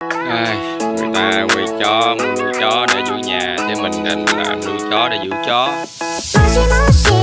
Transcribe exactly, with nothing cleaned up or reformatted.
Ai, người ta quay chó, muốn nuôi chó để giữ nhà, chứ mình nên là nuôi chó để giữ chó.